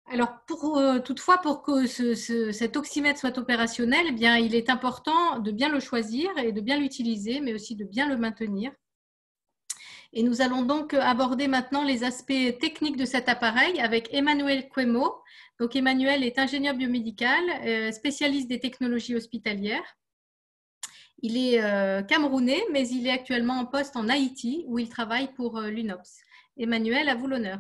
Alors, toutefois, pour que cet oxymètre soit opérationnel, eh bien, il est important de bien le choisir et de bien l'utiliser, mais aussi de bien le maintenir. Et nous allons donc aborder maintenant les aspects techniques de cet appareil avec Emmanuel Kwemo. Donc, Emmanuel est ingénieur biomédical, spécialiste des technologies hospitalières. Il est camerounais, mais il est actuellement en poste en Haïti, où il travaille pour l'UNOPS. Emmanuel, à vous l'honneur.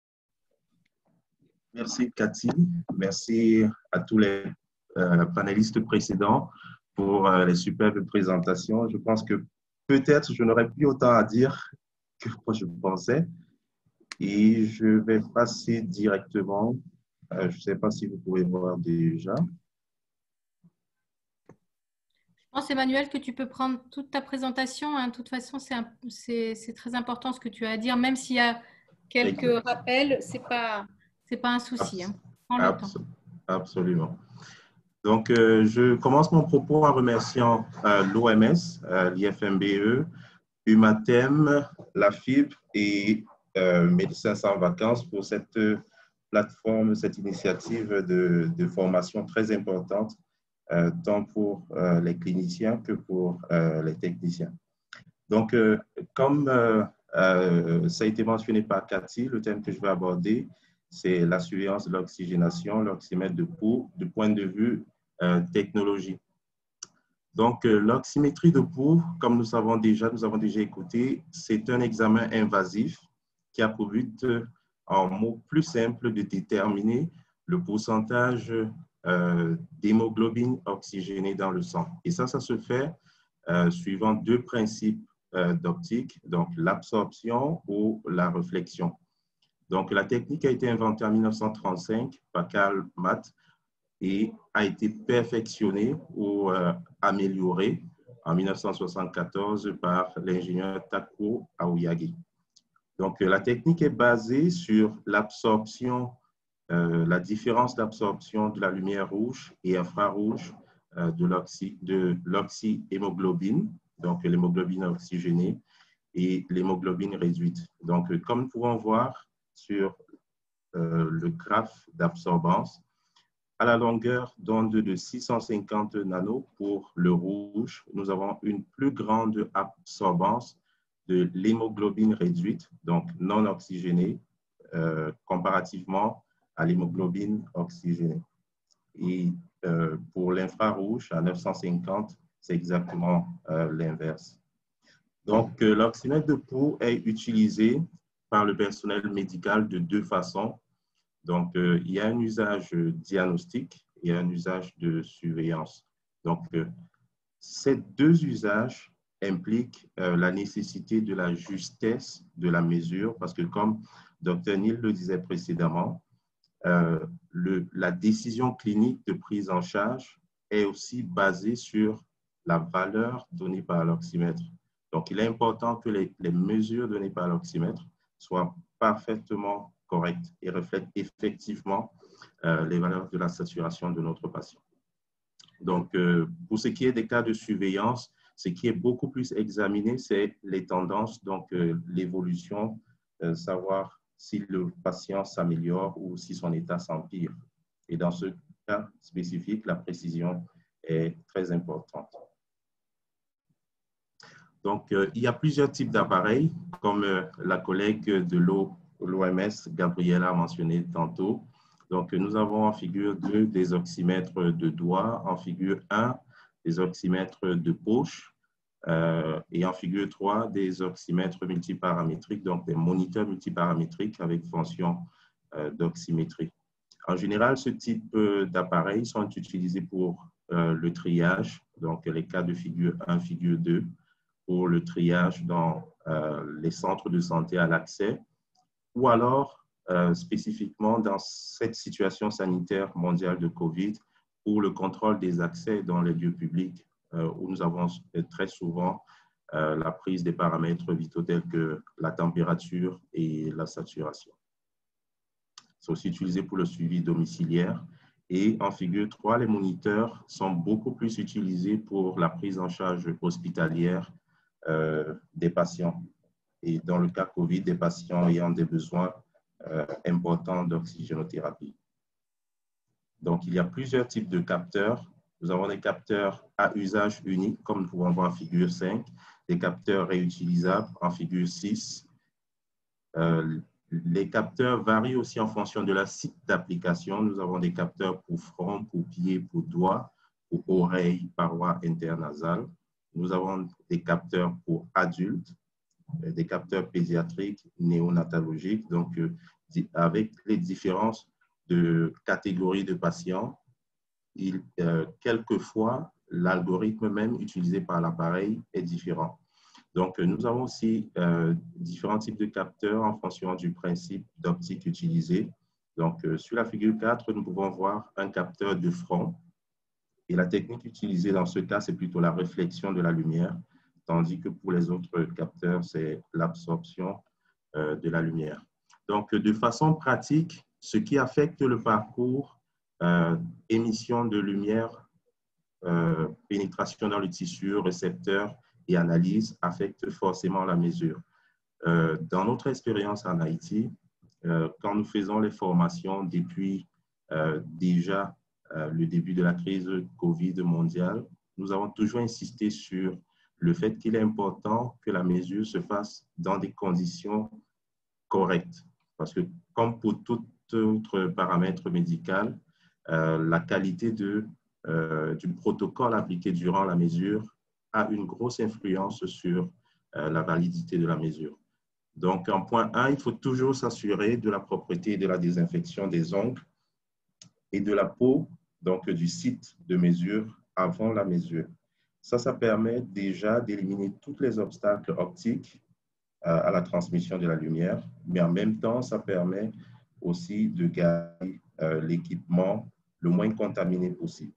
Merci Cathy, merci à tous les panélistes précédents pour les superbes présentations. Je pense que peut-être je n'aurais plus autant à dire que je pensais et je vais passer directement. Je ne sais pas si vous pouvez voir déjà. Je pense, Emmanuel, que tu peux prendre toute ta présentation. Hein. De toute façon, c'est très important ce que tu as à dire, même s'il y a quelques rappels, ce n'est pas un souci. Hein. Prends le temps. Absolument. Donc, je commence mon propos en remerciant l'OMS, l'IFMBE, Humatem, la FIB et Médecins sans vacances pour cette plateforme, cette initiative de formation très importante, tant pour les cliniciens que pour les techniciens. Donc, comme ça a été mentionné par Cathy, le thème que je vais aborder, c'est la surveillance de l'oxygénation, l'oxymètre de pouls, du point de vue technologie. Donc, l'oxymétrie de pouls, comme nous avons déjà écouté, c'est un examen invasif qui a pour but, en mots plus simples, de déterminer le pourcentage d'hémoglobine oxygénée dans le sang. Et ça se fait suivant deux principes d'optique, donc l'absorption ou la réflexion. Donc, la technique a été inventée en 1935 par Karl Matt et a été perfectionnée ou améliorée en 1974 par l'ingénieur Takuo Aoyagi. Donc, la technique est basée sur l'absorption, la différence d'absorption de la lumière rouge et infrarouge de l'oxyhémoglobine, donc l'hémoglobine oxygénée et l'hémoglobine réduite. Donc, comme nous pouvons voir sur le graphe d'absorbance, à la longueur d'onde de 650 nanos pour le rouge, nous avons une plus grande absorbance de l'hémoglobine réduite, donc non oxygénée, comparativement à l'hémoglobine oxygénée. Et pour l'infrarouge, à 950, c'est exactement l'inverse. Donc, l'oxymètre de pouls est utilisé par le personnel médical de deux façons. Donc, il y a un usage diagnostique et un usage de surveillance. Donc, ces deux usages impliquent la nécessité de la justesse de la mesure parce que, comme Dr. Neil le disait précédemment, la décision clinique de prise en charge est aussi basée sur la valeur donnée par l'oxymètre. Donc, il est important que les mesures données par l'oxymètre soient parfaitement correctes et reflètent effectivement les valeurs de la saturation de notre patient. Donc, pour ce qui est des cas de surveillance, ce qui est beaucoup plus examiné, c'est les tendances, donc l'évolution, savoir si le patient s'améliore ou si son état s'empire. Et dans ce cas spécifique, la précision est très importante. Donc, il y a plusieurs types d'appareils, comme la collègue de l'OMS, Gabriela, a mentionné tantôt. Donc, nous avons en figure 2 des oxymètres de doigt, en figure 1 des oxymètres de poche et en figure 3 des oxymètres multiparamétriques, donc des moniteurs multiparamétriques avec fonction d'oxymétrie. En général, ce type d'appareils sont utilisés pour le triage, donc les cas de figure 1, figure 2, pour le triage dans les centres de santé à l'accès, ou alors spécifiquement dans cette situation sanitaire mondiale de COVID pour le contrôle des accès dans les lieux publics où nous avons très souvent la prise des paramètres vitaux tels que la température et la saturation. C'est aussi utilisé pour le suivi domiciliaire. Et en figure 3, les moniteurs sont beaucoup plus utilisés pour la prise en charge hospitalière des patients. Et dans le cas COVID, des patients ayant des besoins importants d'oxygénothérapie. Donc, il y a plusieurs types de capteurs. Nous avons des capteurs à usage unique, comme nous pouvons voir en figure 5, des capteurs réutilisables en figure 6. Les capteurs varient aussi en fonction de la site d'application. Nous avons des capteurs pour front, pour pied, pour doigt, pour oreille, paroi internasale. Nous avons des capteurs pour adultes, des capteurs pédiatriques, néonatologiques, donc avec les différences de catégories de patients. Quelquefois, l'algorithme même utilisé par l'appareil est différent. Donc, nous avons aussi différents types de capteurs en fonction du principe d'optique utilisé. Donc, sur la figure 4, nous pouvons voir un capteur de front. Et la technique utilisée dans ce cas, c'est plutôt la réflexion de la lumière, tandis que pour les autres capteurs, c'est l'absorption de la lumière. Donc, de façon pratique, ce qui affecte le parcours émission de lumière, pénétration dans le tissu, récepteur et analyse affecte forcément la mesure. Dans notre expérience en Haïti, quand nous faisons les formations depuis déjà le début de la crise Covid mondiale, nous avons toujours insisté sur le fait qu'il est important que la mesure se fasse dans des conditions correctes. Parce que comme pour tout autre paramètre médical, la qualité du protocole appliqué durant la mesure a une grosse influence sur la validité de la mesure. Donc, en point 1, il faut toujours s'assurer de la propreté et de la désinfection des ongles et de la peau, donc du site de mesure avant la mesure. Ça permet déjà d'éliminer tous les obstacles optiques à la transmission de la lumière, mais en même temps, ça permet aussi de garder l'équipement le moins contaminé possible.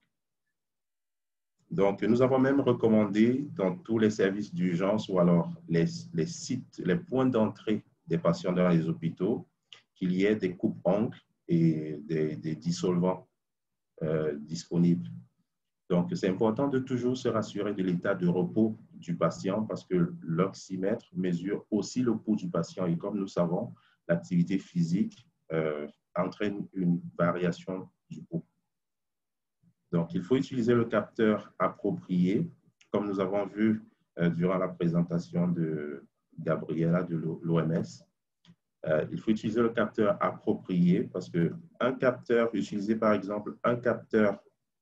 Donc, nous avons même recommandé dans tous les services d'urgence ou alors les sites, les points d'entrée des patients dans les hôpitaux, qu'il y ait des coupes-ongles et des dissolvants disponibles. Donc, c'est important de toujours se rassurer de l'état de repos du patient parce que l'oxymètre mesure aussi le pouls du patient et comme nous savons, l'activité physique entraîne une variation du pouls. Donc, il faut utiliser le capteur approprié, comme nous avons vu durant la présentation de Gabriela de l'OMS. Il faut utiliser le capteur approprié parce qu'un capteur, utiliser par exemple un capteur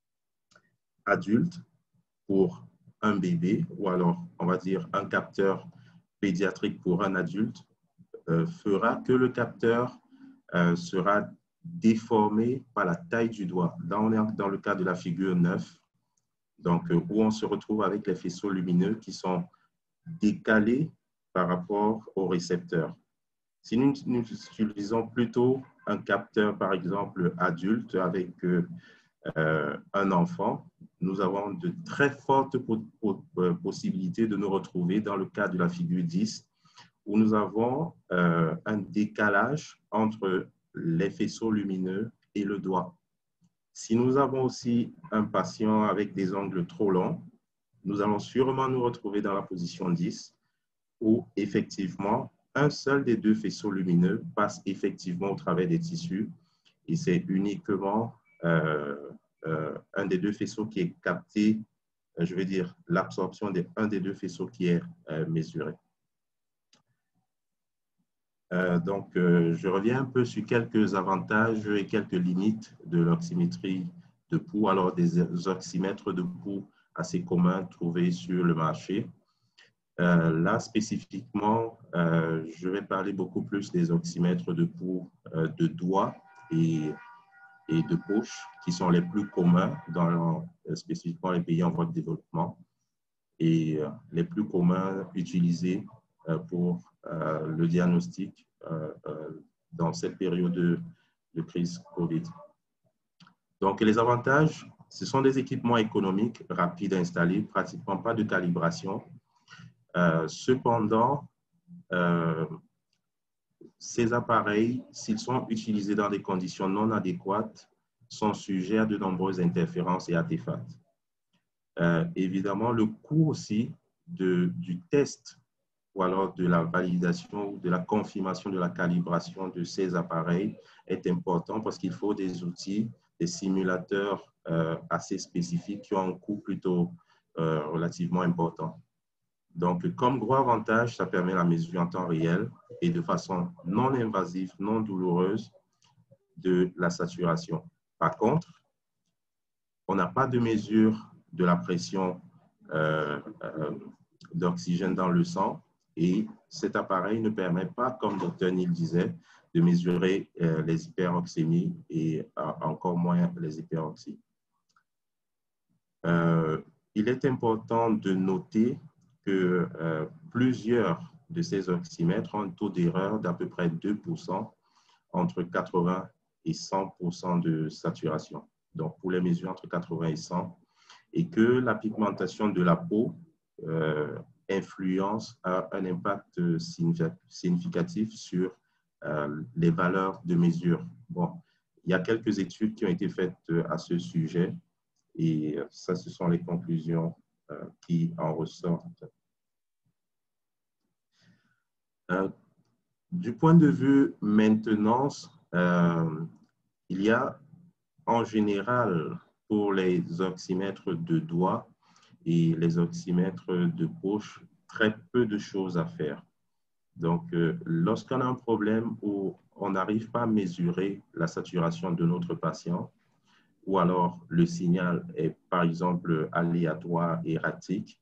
adulte pour un bébé, ou alors on va dire un capteur pédiatrique pour un adulte, fera que le capteur sera déformé par la taille du doigt. Là, on est dans le cas de la figure 9, donc, où on se retrouve avec les faisceaux lumineux qui sont décalés par rapport au récepteur. Si nous utilisons plutôt un capteur, par exemple, adulte avec un enfant, nous avons de très fortes possibilités de nous retrouver dans le cas de la figure 10, où nous avons un décalage entre les faisceaux lumineux et le doigt. Si nous avons aussi un patient avec des angles trop longs, nous allons sûrement nous retrouver dans la position 10, où effectivement, un seul des deux faisceaux lumineux passe effectivement au travers des tissus, et c'est uniquement un des deux faisceaux qui est capté, je veux dire, l'absorption d'un des deux faisceaux qui est mesuré. Donc, je reviens un peu sur quelques avantages et quelques limites de l'oxymétrie de pouls, alors des oxymètres de pouls assez communs trouvés sur le marché. Là, spécifiquement, je vais parler beaucoup plus des oxymètres de pouls de doigts et de poche, qui sont les plus communs dans spécifiquement les pays en voie de développement et les plus communs utilisés pour le diagnostic dans cette période de crise COVID. Donc, les avantages, ce sont des équipements économiques rapides à installer, pratiquement pas de calibration. Cependant, ces appareils, s'ils sont utilisés dans des conditions non adéquates, sont sujets à de nombreuses interférences et artefacts. Évidemment, le coût aussi du test ou alors de la validation ou de la confirmation de la calibration de ces appareils est important parce qu'il faut des outils, des simulateurs assez spécifiques qui ont un coût plutôt relativement important. Donc, comme gros avantage, ça permet la mesure en temps réel et de façon non invasive, non douloureuse de la saturation. Par contre, on n'a pas de mesure de la pression d'oxygène dans le sang et cet appareil ne permet pas, comme Dr Neil disait, de mesurer les hyperoxémies et encore moins les hyperoxies. Il est important de noter que plusieurs de ces oxymètres ont un taux d'erreur d'à peu près 2%, entre 80 et 100% de saturation. Donc, pour les mesures entre 80 et 100, et que la pigmentation de la peau influence a un impact significatif sur les valeurs de mesure. Bon, il y a quelques études qui ont été faites à ce sujet et ça, ce sont les conclusions qui en ressortent. Du point de vue maintenance, il y a en général pour les oxymètres de doigts et les oxymètres de poche très peu de choses à faire. Donc, lorsqu'on a un problème où on n'arrive pas à mesurer la saturation de notre patient, ou alors le signal est par exemple aléatoire, erratique,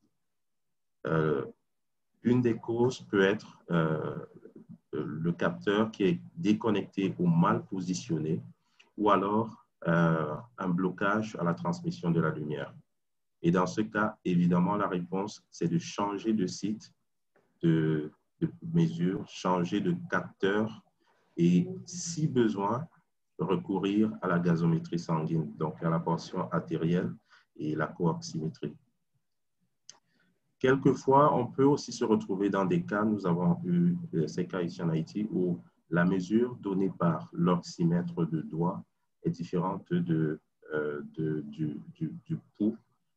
une des causes peut être le capteur qui est déconnecté ou mal positionné, ou alors un blocage à la transmission de la lumière. Et dans ce cas, évidemment, la réponse, c'est de changer de site de mesure, changer de capteur et, si besoin, recourir à la gazométrie sanguine, donc à la portion artérielle et la coaximétrie. Quelquefois, on peut aussi se retrouver dans des cas, nous avons eu ces cas ici en Haïti, où la mesure donnée par l'oxymètre de doigt est différente du pouls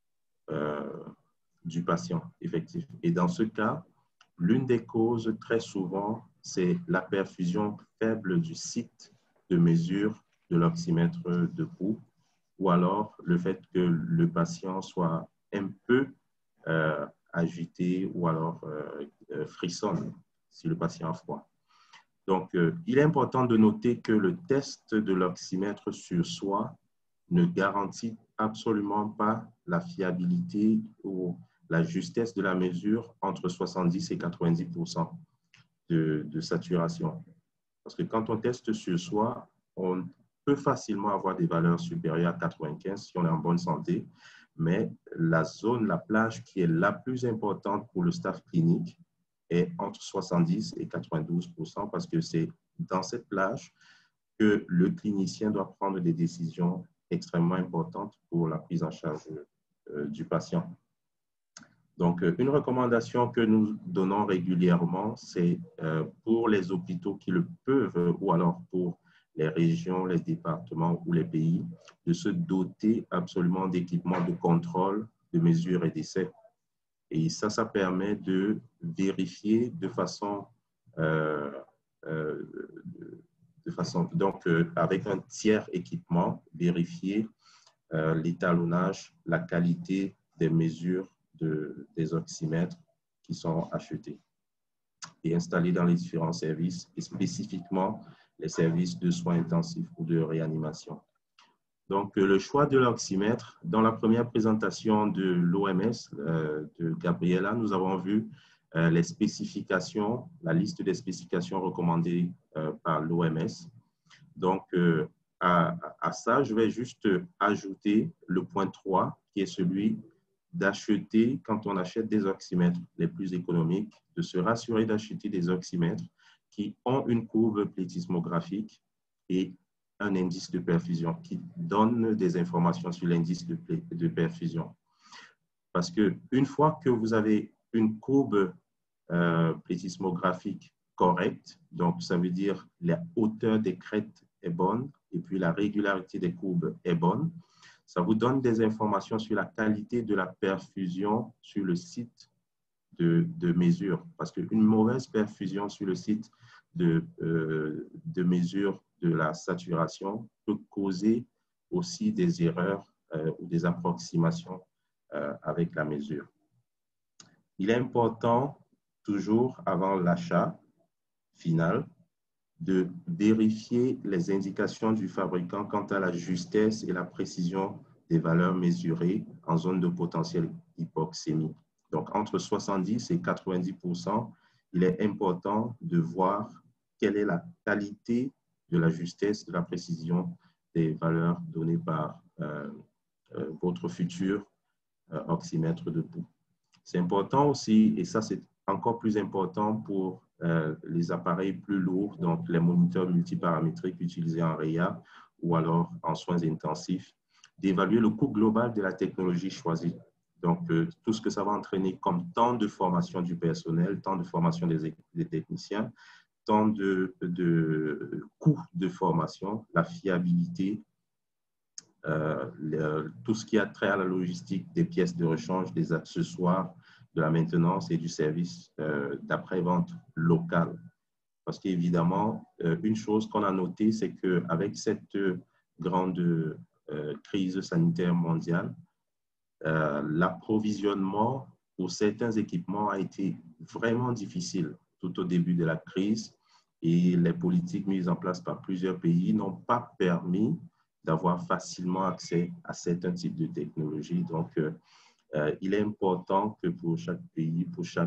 du patient effectif. Et dans ce cas, l'une des causes très souvent, c'est la perfusion faible du site de mesure de l'oxymètre de pouls, ou alors le fait que le patient soit un peu agité ou alors frissonne si le patient a froid. Donc, il est important de noter que le test de l'oxymètre sur soi ne garantit absolument pas la fiabilité ou la justesse de la mesure entre 70 et 90% de saturation. Parce que quand on teste sur soi, on peut facilement avoir des valeurs supérieures à 95 si on est en bonne santé, mais la zone, la plage qui est la plus importante pour le staff clinique est entre 70 et 92% parce que c'est dans cette plage que le clinicien doit prendre des décisions extrêmement importantes pour la prise en charge du patient. Donc, une recommandation que nous donnons régulièrement, c'est pour les hôpitaux qui le peuvent ou alors pour les régions, les départements ou les pays, de se doter absolument d'équipements de contrôle, de mesure et d'essai. Et ça permet de vérifier de façon donc avec un tiers équipement, vérifier l'étalonnage, la qualité des mesures des oxymètres qui sont achetés et installés dans les différents services, et spécifiquement les services de soins intensifs ou de réanimation. Donc, le choix de l'oxymètre, dans la première présentation de l'OMS, de Gabriela, nous avons vu les spécifications, la liste des spécifications recommandées par l'OMS. Donc, à ça, je vais juste ajouter le point 3, qui est celui d'acheter, quand on achète des oxymètres les plus économiques, de se rassurer d'acheter des oxymètres qui ont une courbe plétismographique et un indice de perfusion, qui donne des informations sur l'indice de perfusion. Parce qu'une fois que vous avez une courbe plétismographique correcte, donc ça veut dire la hauteur des crêtes est bonne et puis la régularité des courbes est bonne, ça vous donne des informations sur la qualité de la perfusion sur le site de mesure, parce qu'une mauvaise perfusion sur le site de mesure de la saturation peut causer aussi des erreurs ou des approximations avec la mesure. Il est important, toujours avant l'achat final, de vérifier les indications du fabricant quant à la justesse et la précision des valeurs mesurées en zone de potentiel hypoxémie. Donc, entre 70 et 90%, il est important de voir quelle est la qualité de la justesse, de la précision des valeurs données par votre futur oxymètre de pouls. C'est important aussi, et ça c'est encore plus important pour les appareils plus lourds, donc les moniteurs multiparamétriques utilisés en REA ou alors en soins intensifs, d'évaluer le coût global de la technologie choisie. Donc, tout ce que ça va entraîner comme temps de formation du personnel, temps de formation des techniciens, temps de coût de formation, la fiabilité, tout ce qui a trait à la logistique des pièces de rechange, des accessoires, de la maintenance et du service d'après-vente local. Parce qu'évidemment, une chose qu'on a notée, c'est qu'avec cette grande crise sanitaire mondiale, l'approvisionnement pour certains équipements a été vraiment difficile tout au début de la crise et les politiques mises en place par plusieurs pays n'ont pas permis d'avoir facilement accès à certains types de technologies. Donc, il est important que pour chaque pays, pour chaque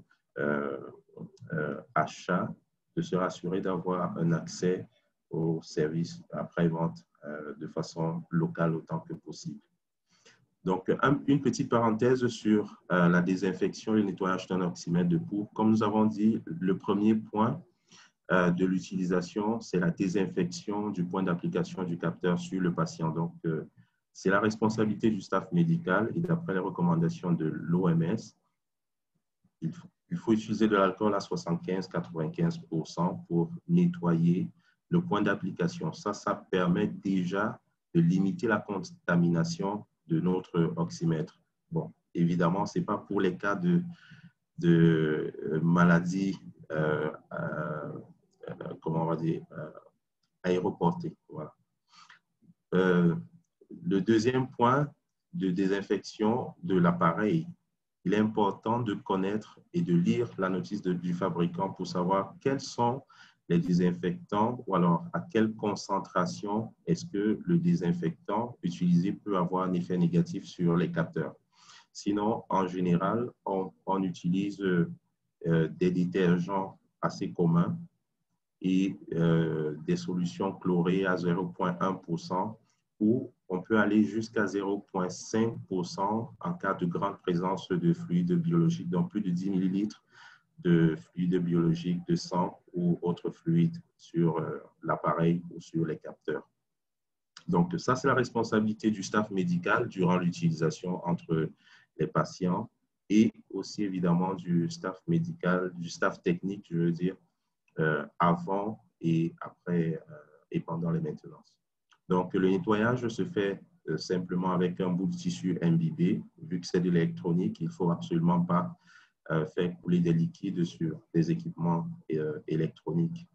achat, de se rassurer d'avoir un accès aux services après-vente de façon locale autant que possible. Donc, une petite parenthèse sur la désinfection et le nettoyage d'un oxymètre de pouls. Comme nous avons dit, le premier point de l'utilisation, c'est la désinfection du point d'application du capteur sur le patient. Donc, c'est la responsabilité du staff médical et d'après les recommandations de l'OMS, il faut utiliser de l'alcool à 75-95% pour nettoyer le point d'application. Ça permet déjà de limiter la contamination de notre oxymètre. Bon, évidemment, ce n'est pas pour les cas de maladies, comment on va dire, aéroportées. Voilà. Le deuxième point de désinfection de l'appareil, il est important de connaître et de lire la notice du fabricant pour savoir quels sont les désinfectants ou alors à quelle concentration est-ce que le désinfectant utilisé peut avoir un effet négatif sur les capteurs. Sinon, en général, on utilise des détergents assez communs et des solutions chlorées à 0,1% ou on peut aller jusqu'à 0,5% en cas de grande présence de fluides biologiques, donc plus de 10 millilitres de fluides biologiques, de sang ou autres fluides sur l'appareil ou sur les capteurs. Donc, ça, c'est la responsabilité du staff médical durant l'utilisation entre les patients et aussi évidemment du staff médical, du staff technique, je veux dire, avant et après et pendant les maintenances. Donc, le nettoyage se fait simplement avec un bout de tissu imbibé. Vu que c'est de l'électronique, il ne faut absolument pas faire couler des liquides sur des équipements électroniques.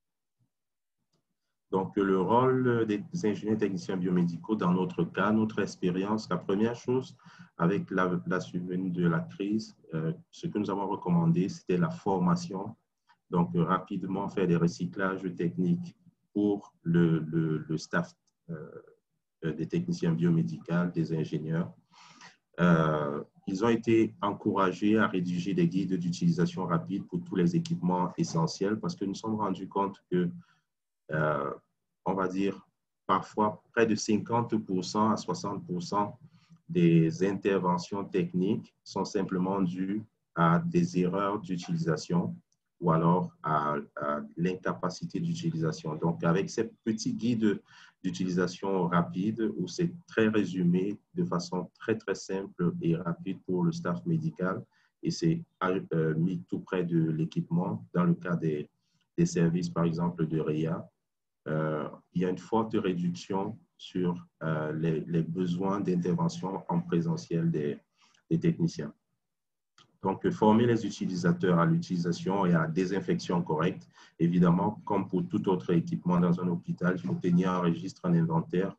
Donc, le rôle des ingénieurs techniciens biomédicaux, dans notre cas, notre expérience, la première chose, avec la survenue de la crise, ce que nous avons recommandé, c'était la formation. Donc, rapidement faire des recyclages techniques pour le staff des techniciens biomédicaux, des ingénieurs. Ils ont été encouragés à rédiger des guides d'utilisation rapide pour tous les équipements essentiels parce que nous nous sommes rendus compte que, on va dire, parfois près de 50% à 60% des interventions techniques sont simplement dues à des erreurs d'utilisation ou alors à l'incapacité d'utilisation. Donc, avec ces petits guides d'utilisation rapide, où c'est très résumé de façon très, très simple et rapide pour le staff médical, et c'est mis tout près de l'équipement, dans le cas des services, par exemple, de REA, il y a une forte réduction sur les besoins d'intervention en présentiel des techniciens. Donc, former les utilisateurs à l'utilisation et à la désinfection correcte. Évidemment, comme pour tout autre équipement dans un hôpital, il faut tenir un registre, un inventaire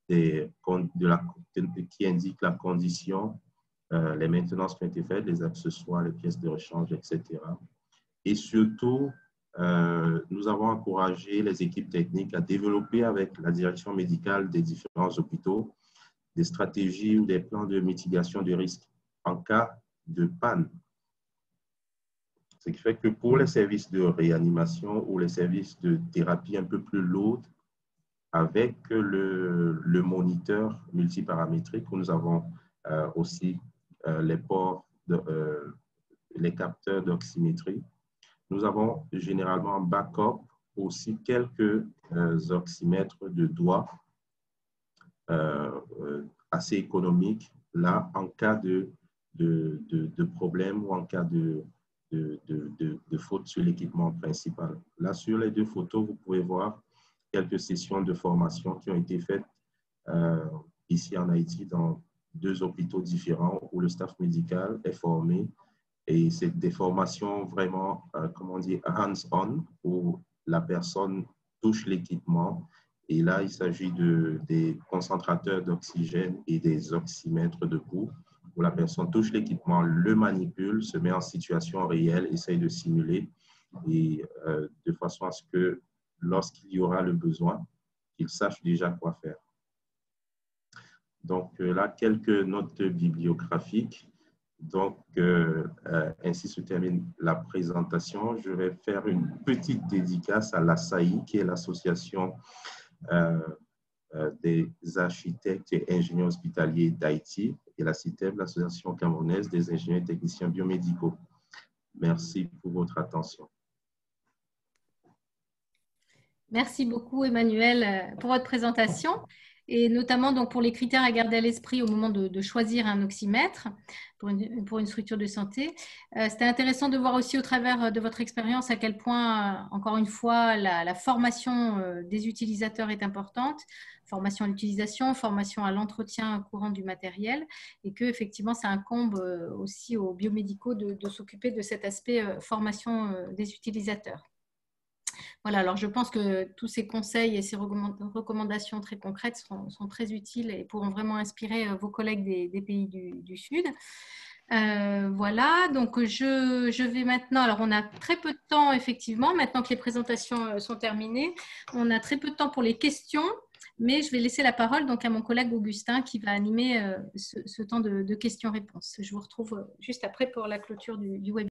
qui indique la condition, les maintenances qui ont été faites, les accessoires, les pièces de rechange, etc. Et surtout, nous avons encouragé les équipes techniques à développer avec la direction médicale des différents hôpitaux des stratégies ou des plans de mitigation de risques en cas de panne. Ce qui fait que pour les services de réanimation ou les services de thérapie un peu plus lourdes, avec le moniteur multiparamétrique, où nous avons aussi les ports, les capteurs d'oxymétrie, nous avons généralement en backup aussi quelques oxymètres de doigts assez économiques, là, en cas de problème ou en cas de faute sur l'équipement principal. Là, sur les deux photos, vous pouvez voir quelques sessions de formation qui ont été faites ici en Haïti dans 2 hôpitaux différents où le staff médical est formé. Et c'est des formations vraiment, comment dire, hands-on, où la personne touche l'équipement. Et là, il s'agit des concentrateurs d'oxygène et des oxymètres de pouls, où la personne touche l'équipement, le manipule, se met en situation réelle, essaye de simuler, et de façon à ce que lorsqu'il y aura le besoin, qu'il sache déjà quoi faire. Donc là, quelques notes bibliographiques. Donc, ainsi se termine la présentation. Je vais faire une petite dédicace à l'ASAI, qui est l'association des architectes et ingénieurs hospitaliers d'Haïti, et la CITEB, l'association camerounaise des ingénieurs et techniciens biomédicaux. Merci pour votre attention. Merci beaucoup, Emmanuel, pour votre présentation, et notamment donc, pour les critères à garder à l'esprit au moment de choisir un oxymètre pour une structure de santé. C'était intéressant de voir aussi au travers de votre expérience à quel point, encore une fois, la formation des utilisateurs est importante, formation à l'utilisation, formation à l'entretien courant du matériel, et que effectivement, ça incombe aussi aux biomédicaux de s'occuper de cet aspect formation des utilisateurs. Voilà, alors je pense que tous ces conseils et ces recommandations très concrètes sont très utiles et pourront vraiment inspirer vos collègues des pays du Sud. Voilà, donc je vais maintenant, alors on a très peu de temps effectivement, maintenant que les présentations sont terminées, on a très peu de temps pour les questions, mais je vais laisser la parole donc à mon collègue Augustin qui va animer ce temps de questions-réponses. Je vous retrouve juste après pour la clôture du webinaire.